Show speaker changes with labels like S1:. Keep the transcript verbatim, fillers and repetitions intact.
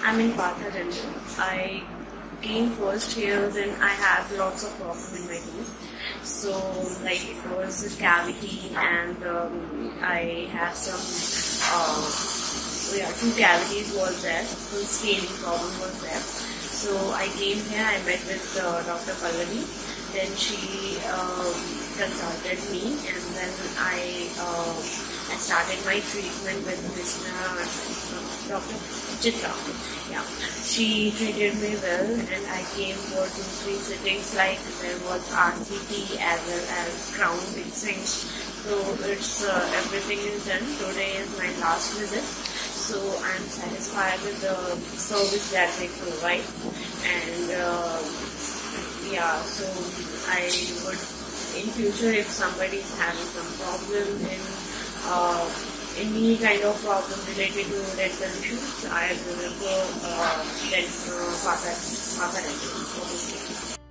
S1: I'm in Partha Dental. I came first here, then I had lots of problems in my teeth. So, like, it was a cavity, and um, I had some, uh, yeah, two cavities was there, some scaling problem was there. So, I came here, I met with uh, Doctor Pallavi, then she um, consulted me, and then I, uh, I started my treatment with Mister Doctor Chitra. Yeah, she treated me well, and I came for two, three sittings. Like there was R C T as well as crown fixing. So it's uh, everything is done. Today is my last visit, so I'm satisfied with the service that they provide. And uh, yeah, so I would in future, if somebody is having some problem in uh, any kind of problem related to dental issues, I will go uh, then uh, Partha Dental, obviously.